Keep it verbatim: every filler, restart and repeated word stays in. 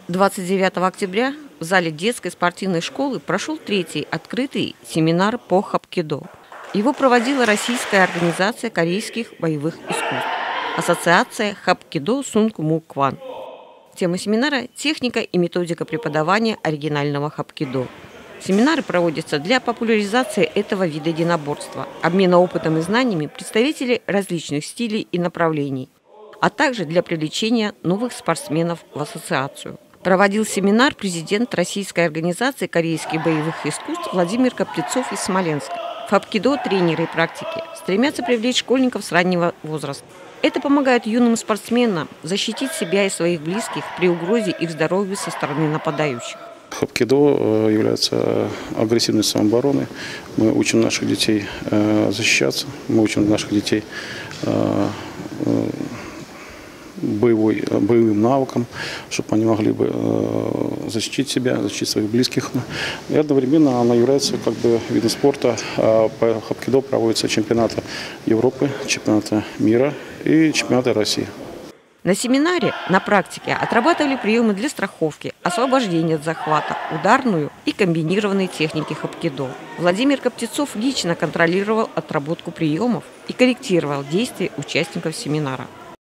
двадцать девятого октября в зале детской спортивной школы прошел третий открытый семинар по хапкидо. Его проводила российская организация корейских боевых искусств, ассоциация Хапкидо Сунгмукван. Тема семинара – техника и методика преподавания оригинального хапкидо. Семинары проводятся для популяризации этого вида единоборства, обмена опытом и знаниями представителей различных стилей и направлений, а также для привлечения новых спортсменов в ассоциацию. Проводил семинар президент российской организации корейских боевых искусств Владимир Коптецов из Смоленска. В хапкидо тренеры и практики стремятся привлечь школьников с раннего возраста. Это помогает юным спортсменам защитить себя и своих близких при угрозе их здоровью со стороны нападающих. Хапкидо является агрессивной самообороной. Мы учим наших детей защищаться, мы учим наших детей боевой, боевым навыкам, чтобы они могли бы защитить себя, защитить своих близких. И одновременно она является как бы видом спорта. По хапкидо проводятся чемпионаты Европы, чемпионаты мира и чемпионаты России. На семинаре на практике отрабатывали приемы для страховки, освобождения от захвата, ударную и комбинированные техники хапкидо. Владимир Коптецов лично контролировал отработку приемов и корректировал действия участников семинара.